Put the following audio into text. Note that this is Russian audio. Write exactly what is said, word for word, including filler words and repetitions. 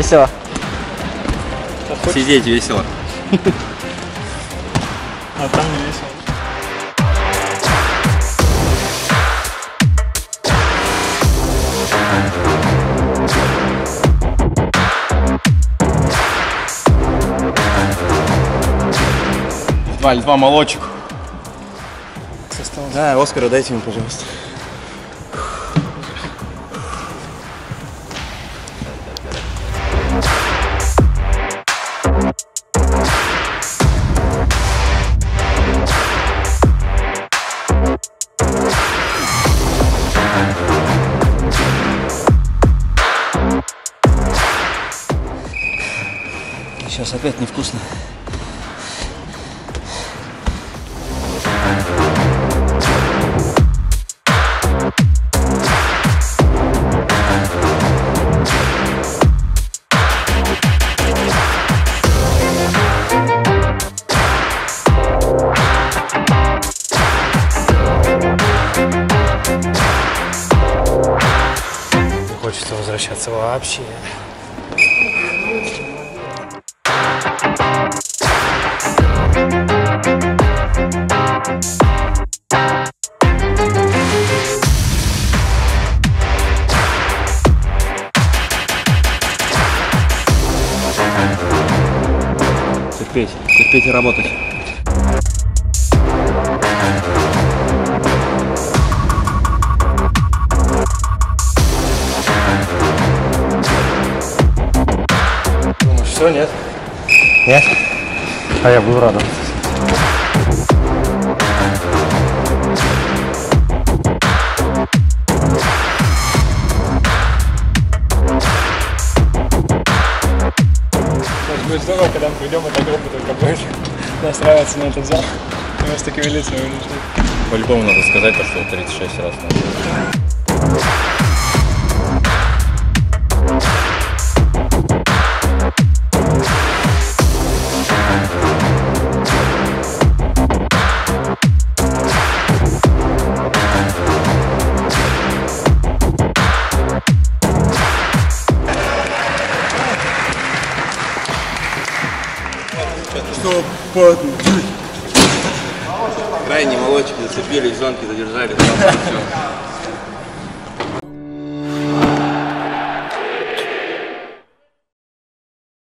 весело. Сидеть весело. А там не весело. Два, два молочек. Да, Оскара дайте ему, пожалуйста. Сейчас опять невкусно. Не хочется возвращаться вообще. Терпеть, терпеть и работать. Думаешь, все, нет? Нет? А я буду радоваться. Будет здорово, когда мы придем, эта группа только будет настраиваться на этот зал. И мы с такими лицами решили. По-любому надо сказать, то, что тридцать шесть раз надо. Что по... Крайний молочек зацепили, зонки задержали, все.